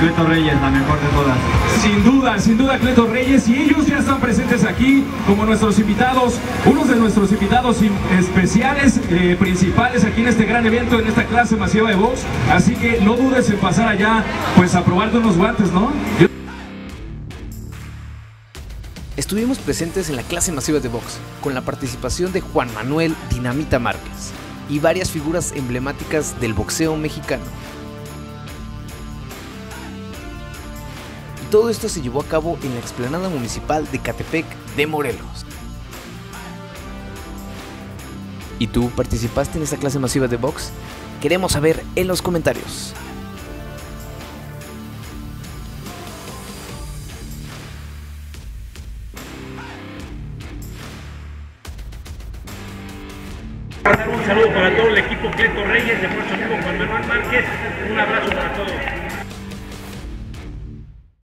Cleto Reyes, la mejor de todas. Sin duda, Cleto Reyes, y ellos ya están presentes aquí como nuestros invitados, unos de nuestros invitados especiales, principales aquí en este gran evento, en esta clase masiva de box. Así que no dudes en pasar allá, pues a probarte unos guantes, ¿no? Estuvimos presentes en la clase masiva de box, con la participación de Juan Manuel Dinamita Márquez y varias figuras emblemáticas del boxeo mexicano. Y todo esto se llevó a cabo en la explanada municipal de Catepec de Morelos. ¿Y tú participaste en esta clase masiva de box? Queremos saber en los comentarios. Un saludo para todo el equipo Cleto Reyes, de nuestro amigo Juan Manuel Márquez, un abrazo para todos.